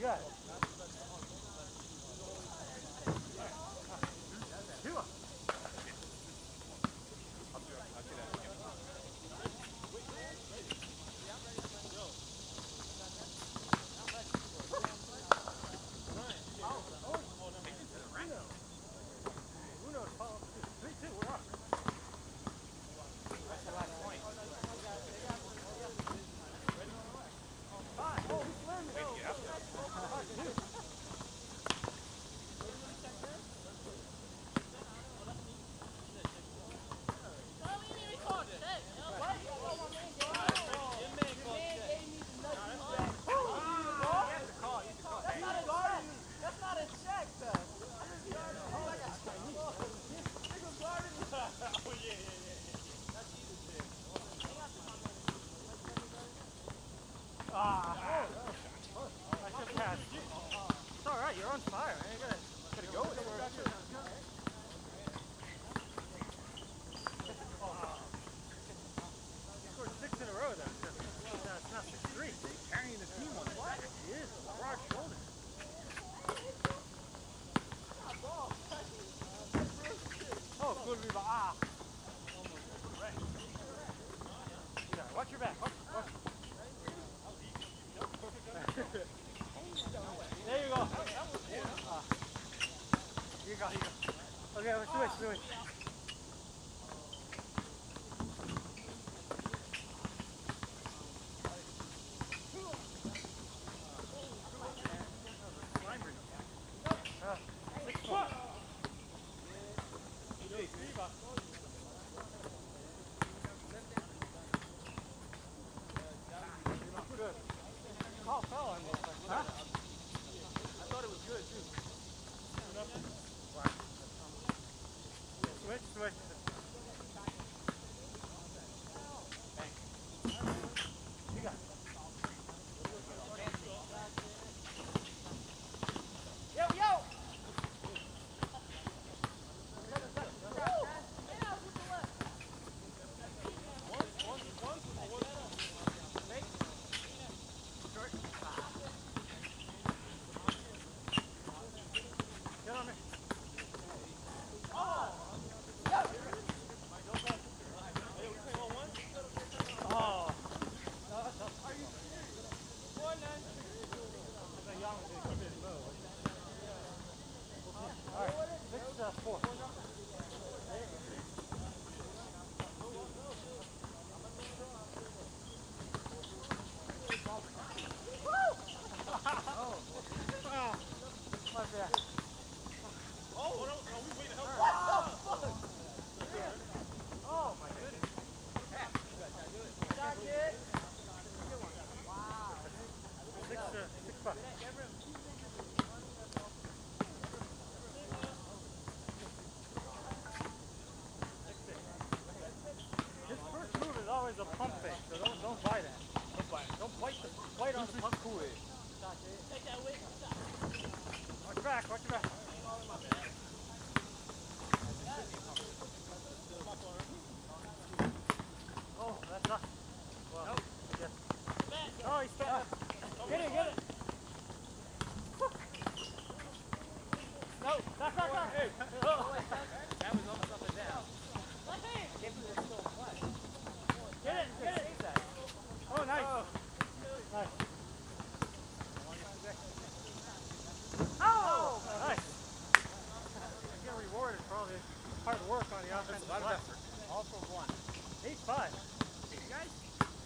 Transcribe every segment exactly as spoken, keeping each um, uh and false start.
got it. Watch your back. Watch, watch. There you go. Uh, here you go, here you go. Okay, let's switch, switch. A pump fake, so don't don't buy that. Don't buy it. Don't bite the bite on the pump. Cool. Watch back, watch back. Oh, that's not. Well, nope. Yes. Oh, he's back. Get it, get it. No, back, back, back. Hey. Oh. That was almost up and down. Get it, get it. Oh, nice. Oh. Nice. Oh, nice. You get rewarded for all the hard work on the offensive line. All for one. eight five. Hey, you guys?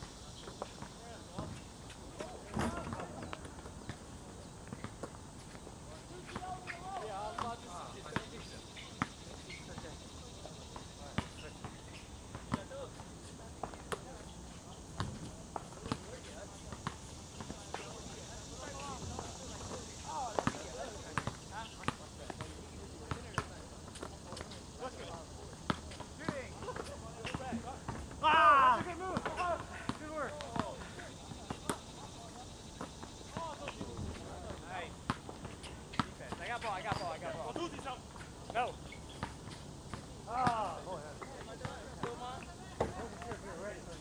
No. Oh, boy.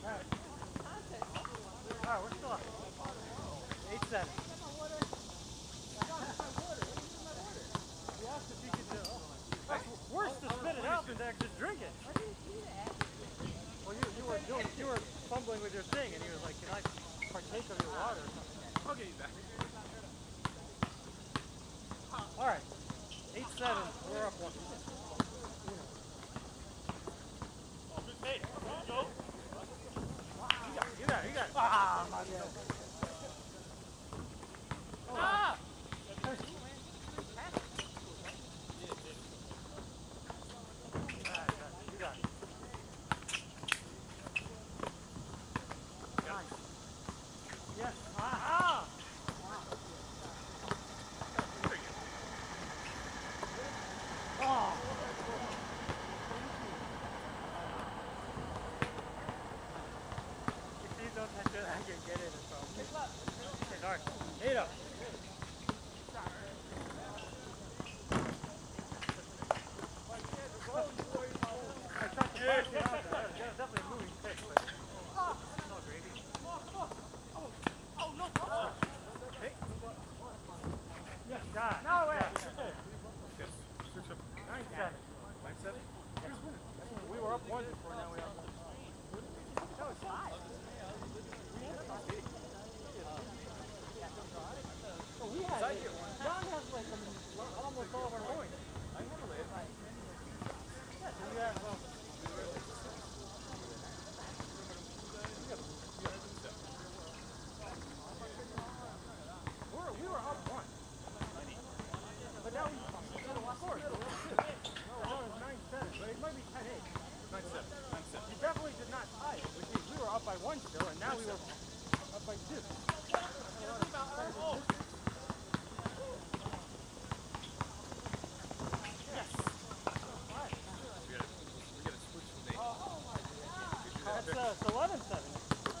All right, we're still up. eight seven. deck just drinking. Well, you, you were doing, you were fumbling with your thing, and he was like, "Can I partake of your water or something?" I'll get you back. All right, eight seven. We're up one. Hey, go. You got it. You got it. You got it. Ah, my bad. Ah! You got it. Nice. Yes. Ah! Oh! If you don't touch it, I can get it as well. Okay, sorry. Eight up. I tried to box it out there. That was definitely a moving pitch, but it's all gravy. Hey. Yes, got it. No way. Yes. Switch up. Nine seven. Nine seven? We were up one before, now we're up one. That was five. Oh, we had it. John has like um, almost all of our points. I never laid. Yeah, so you have, well, we're, we were up one. But now we scored. So we're up two. No, it was nine seven, but it might be ten eight. Nine seven. Nine seven. We definitely did not tie it, which means we were up by one still, and now we were up by two. That's uh, it's eleven seven.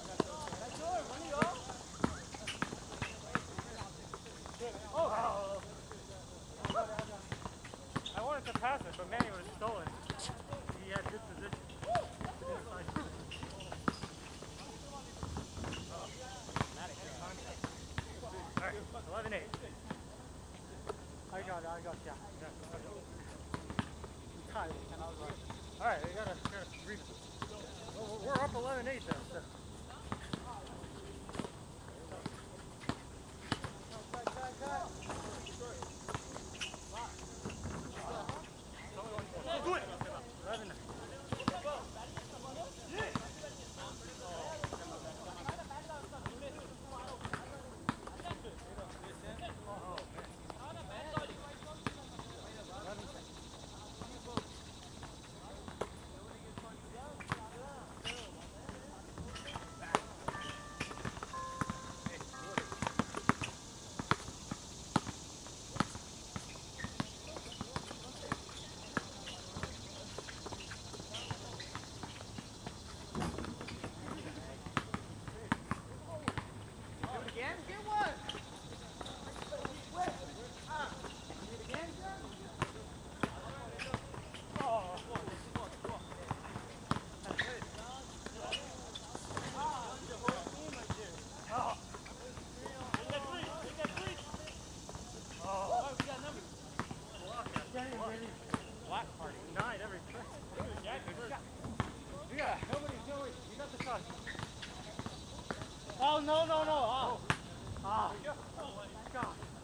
Oh! I wanted to pass it, but Manny would have stolen it. He had good position. Alright, eleven eight. I got it, I got yeah. Alright, we gotta, gotta re well, we're up eleven eight then. So. Do it! eleven nine. Black party. Nine every trick. Yeah, good shot. You got it. Nobody, nobody. You got the shot. Oh, no, no, no. Oh. Ah. Oh, my God.